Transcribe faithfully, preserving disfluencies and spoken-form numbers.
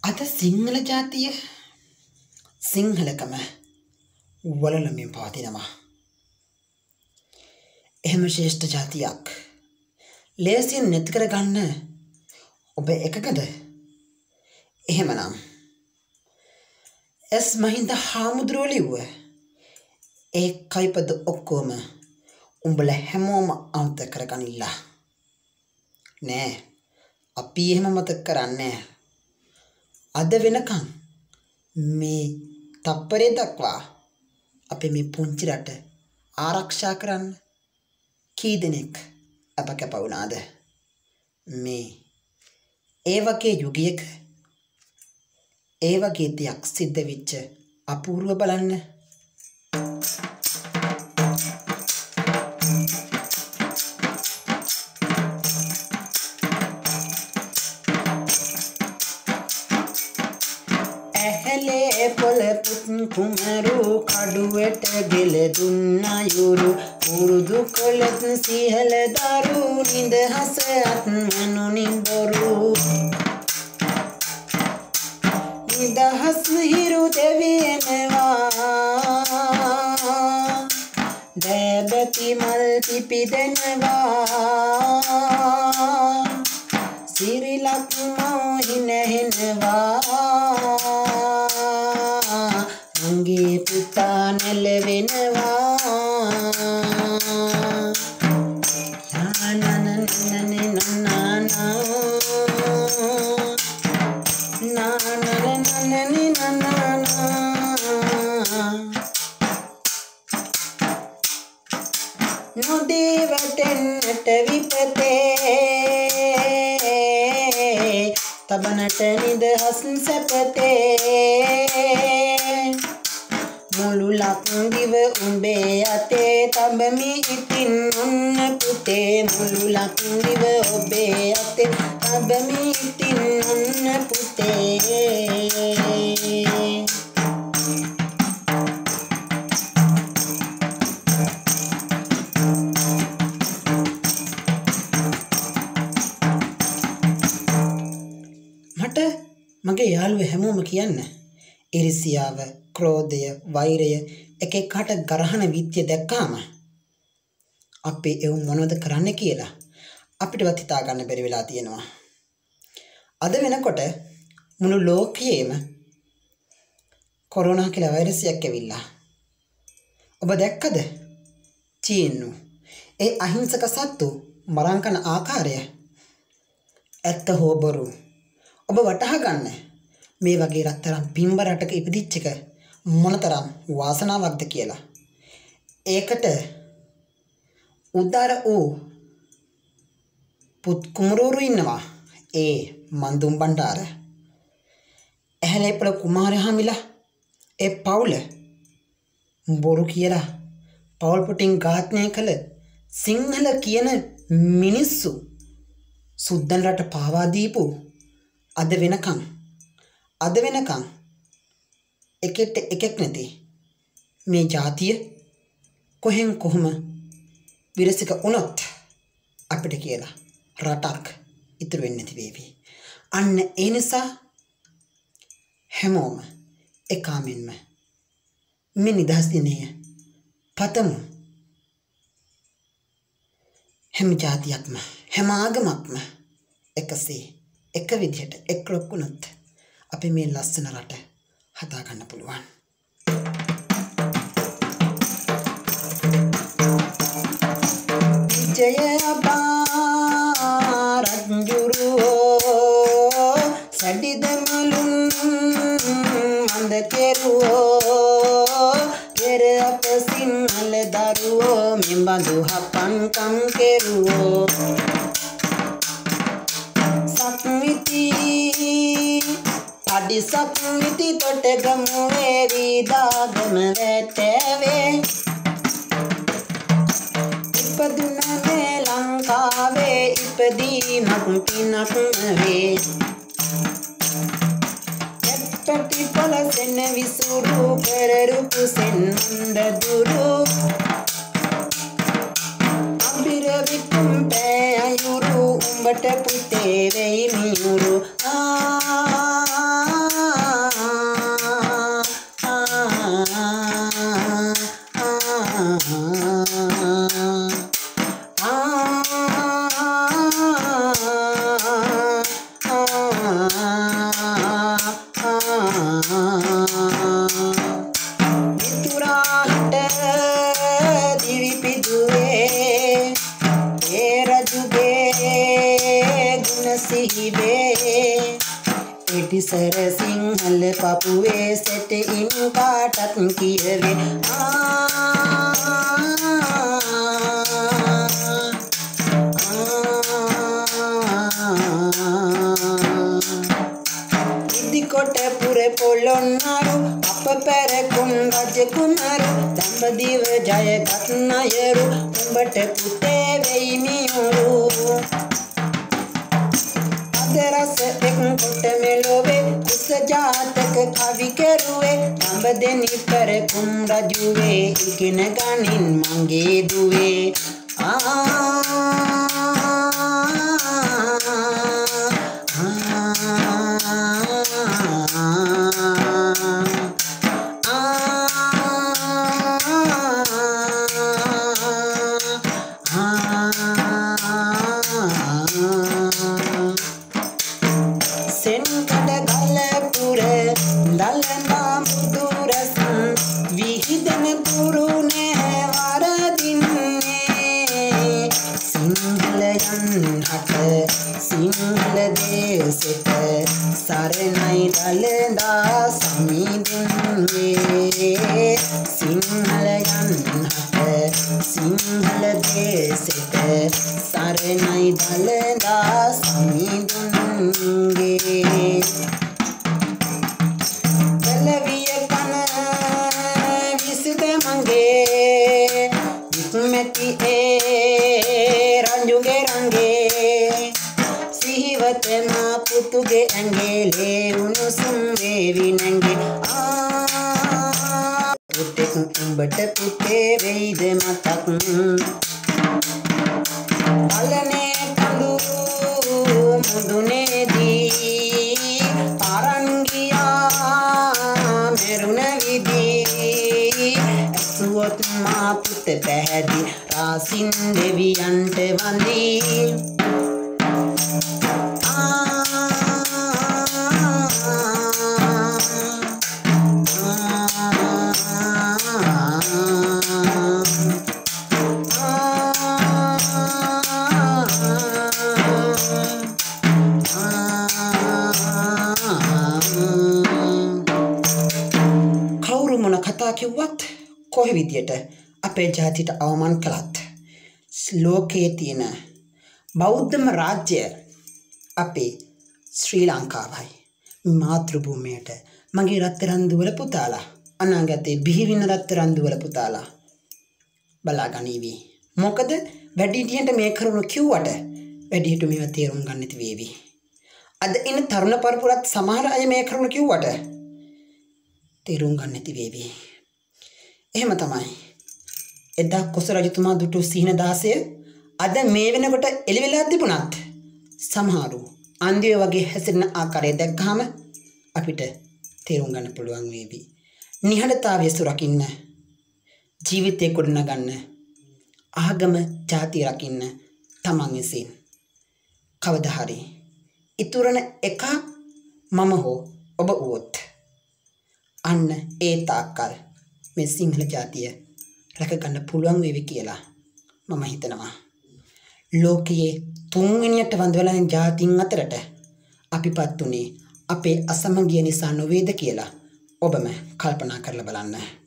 අද සිංහල ජාතිය සිංහලකම වලලමින් පවතිනවා. එහෙම ශ්‍රේෂ්ඨ ජාතියක් ලේසියෙන් නැති කරගන්න ඔබ එකගද? එහෙමනම් එස් මහින්ද හාමුදුරුවෝ ලිව්ව ඒ කයිපද ඔක්කොම උඹලා හැමෝම අමතක කරගනිලා. නෑ, අපි එහෙම මතක කරන්නේ අද වෙනකන් මේ තප්පරේ දක්වා අපි මේ පුංචි රට ආරක්ෂා කරන්න කී දෙනෙක් අප කැප වුණාද? මේ ඒ වගේ යුගයක ඒ වගේ දෙයක් සිද්ධ වෙච්ච අපූර්ව බලන්න. ඇහැලේ පොළ පුත් කුමරු කඩුවට ගෙල දුන්න යුරු මුරුදු කොළත් සිහල දරු නිදහස අත්මනුනි බොරු නිදහස් හිරු දෙවියනවා දැබති මල් පිපිදෙනවා සිරිලක් මොහිනෙනවා මගේ පුතා නැලවෙනවා නොදී වැටෙන්නට විපතේ තබනට නිදහස් සැපතේ මුළු ලක්දිව උඹේ අතේ තබමි ඉතින් ඔන්න පුතේ මුළු ලක්දිව ඔබේ අතේ තබමි ඉතින් ඔන්න පුතේ. මට මගේ යාළුවෝ හැමෝම කියන්න ඉරිසියාව, ක්‍රෝධය, වෛරය එක එකට ගරහන විත්‍ය දැක්කාම අපි ඒ මොනවද කරන්න කියලා අපිටවත් හිතා ගන්න බැරි වෙලා තියෙනවා. අද වෙනකොට මුළු ලෝකයේම කොරෝනා කියලා වෛරසයක් ඇවිල්ලා. ඔබ දැක්කද? චීනු ඒ අහිංසක සත්තු මරන් කන ආකාරය ඇත්ත හෝ බොරු ඔබ වටහා ගන්න. මේ වගේ රත්තරන් පිම්බ රටක ඉපදිච්ච එක මොනතරම් වාසනාවක්ද කියලා. ඒකට උදාර වූ පුත් කුමරුවරු ඉන්නවා. ඒ මන්දුම් බණ්ඩාර, ඇහැලේපොළ කුමාරහාමිලා, ඒ පවුල බොරු කියලා පවුල් පුටින් ඝාතනය කළ සිංහල කියන මිනිස්සු සුද්දන් රට පාවා දීපු අද වෙනකන් අද වෙනකන් එකට එකෙක් නැති මේ ජාතිය කොහෙන් කොහොම විරසික වුණොත් අපිට කියලා රටක් ඉතුරු වෙන්නේ නැති වේවි. අන්න ඒ නිසා හැමෝම එකාමින්ම මේ නිදහස් දිනය පතමු. හැම ජාතියක්ම හැම ආගමක්ම එකසේ එක විදිහට එක්රොක් වුණොත් අපි මේ ලස්සන රට හදා ගන්න පුළුවන්. ජය අපාරංජුරුවෝ සඩිදමලුන් මන්ද කෙරුවෝ පෙර අප සිංහල දරුවෝ මෙබඳු හපන්කම් කෙරුවෝ සක්විති අඩිසක් විති තොටගමු වේවි දාගම වැටෑවේ ඉපදුන මේ ලංකාවේ ඉපදීමක් පිනක් වේ එප්පටි පොළසෙන විසුරු පෙරරුපු සෙන් මන්ද දුරු අබිර විකුම් පෑ අයුරු උඹට පුතේ වෙයි මියුරු ආ මිතුරාට දිවිපිදුවේ ඒ රජුගේ ගුණ සිහිවේ එටිසර සිංහල පපුවේ සෙටඉන් කාටත් කියවේ ඉදිකොට පුරේ පොළොන්නරු අප පැරකුම් රජ කුමරු දඹදිව ජයගත් නයරු උඹට පුතේ වෙයි මියුරු අදරස එක් කොට මෙලොවේ කුස ජාතක කවි කෙරුවේ දඹදෙනි පැරකුම් රජුවේ ඉගෙන ගනින් මගේ දුවේ සෙන්කඩ ගලපුර දලනා මුදුරස විහිදන පුරුනේ වරදින්නේ සිංහලයන් හට සිංහල දේශෙට සරණයි දලදා සමිඳුන්නේ සිංහලයන් හට සිංහල දේශෙට සරණයි දලදා සමිඳුන්නේ පෙළවිය කන විසුද මගේ වික්මැති ඒ රංජුගේ රංගේ සිහිවත මා පුතුගේ ඇඟේ උණුසුම් වේවි නැංගේ පුතෙක් උඹට පුතේ වෙයිද මතක් අලනේ කඳු මුදුනේදී පාරංගියා මෙරුණ විදී ඇසුවොත් මා පුත පැහැදි රාසින් දෙවියන්ට වඳී කවුරු මොන කතා කිව්වත් කොහේ විදියට අපේ ජාතියට අවමාන කළත් ලෝකයේ තියෙන බෞද්ධම රාජ්‍ය අපේ ශ්‍රී ලංකාවයි මාතෘ භූමියට මගේ රත්තරන් දුවල පුතාලා අනාගතේ බිහිවින රත්තරන් දුවල පුතාලා බලා ගනිවි මොකද වැඩිහිටියන්ට මේ කරුණු කිව්වට වැඩිහිටියෝ මේවා තේරුම් ගන්න නැති වේවි අද ඉන්න තරුණ පරපුරත් සමහර අය මේ කරුණු කිව්වට තේරුම් ගන්න නැති වේවි එහෙම තමයි එදා කොස රජතුමා දුටු සීන දාසය අද මේ වෙනකොට එළි වෙලා තිබුණත් සමහරු අන්දිය වගේ හැසිරෙන ආකාරය දැක්කහම අපිට තේරුම් ගන්න පුළුවන් වේවි නිහඬතාවය සුරකින්න ජීවිතේ ගොඩනගන්න ආගම ජාතිය රකින්න තමන් විසින් කවදා හරි ඉතුරුන එක මම හෝ ඔබ වුවොත් අන්න ඒ තාක්කල් මේ සිංහල ජාතිය රැක ගන්න පුළුවන් වේවි කියලා මම හිතනවා ලෝකයේ තුන්වෙනියට වඳවලා යන ජාතීන් අතරට අපිපත් උනේ අපේ අසමගිය නිසා නොවේද කියලා ඔබම කල්පනා කරලා බලන්න